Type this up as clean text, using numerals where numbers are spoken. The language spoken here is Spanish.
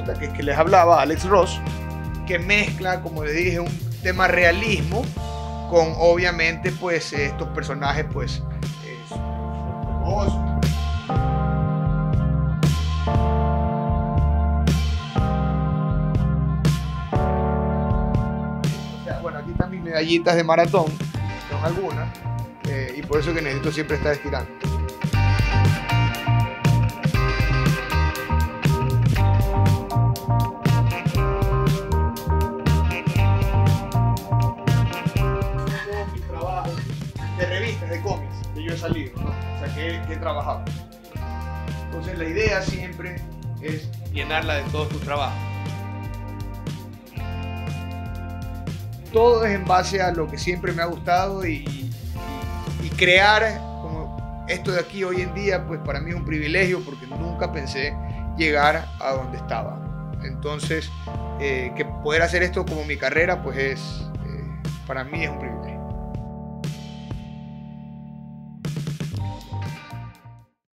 terapeuta que les hablaba, Alex Ross, que mezcla, como les dije, un tema realismo con obviamente pues estos personajes pues bueno, aquí están mis medallitas de maratón, son algunas, y por eso que necesito siempre estar estirando. Todos mis trabajos de revistas, de cómics, que yo he salido, ¿no? O sea, que he trabajado. Entonces la idea siempre es llenarla de todos tus trabajos. Todo es en base a lo que siempre me ha gustado y crear como esto de aquí hoy en día, pues para mí es un privilegio porque nunca pensé llegar a donde estaba. Entonces, que poder hacer esto como mi carrera, pues para mí es un privilegio.